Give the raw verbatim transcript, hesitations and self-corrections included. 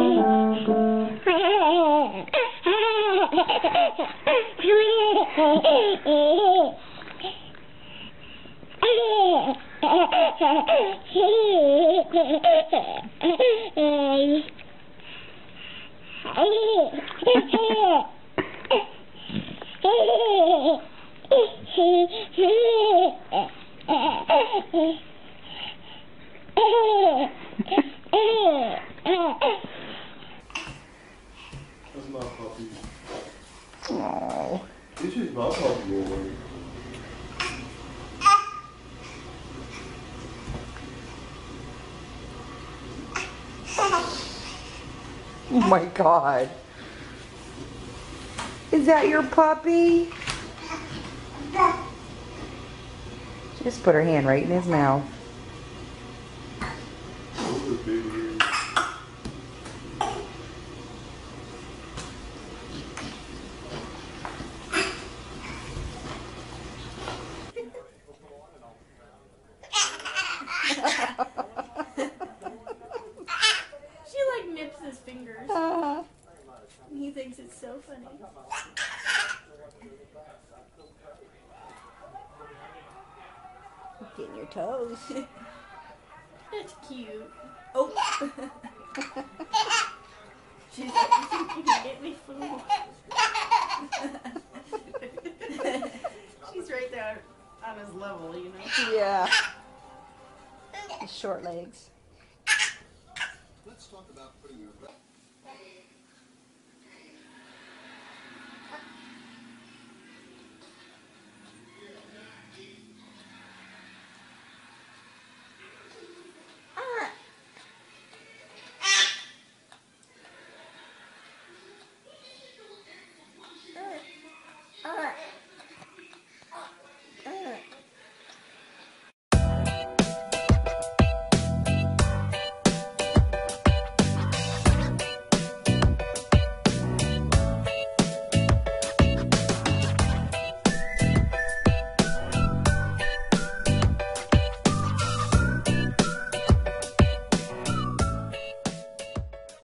That's my puppy. Aww. This is my puppy, boy. Oh my God. Is that your puppy? She just put her hand right in his mouth. She like nips his fingers. Uh, He thinks it's so funny. getting your toes. That's cute. Oh. She's like, you think you can get me food? She's right there on his level, you know? Yeah. His short legs. Let's talk about putting your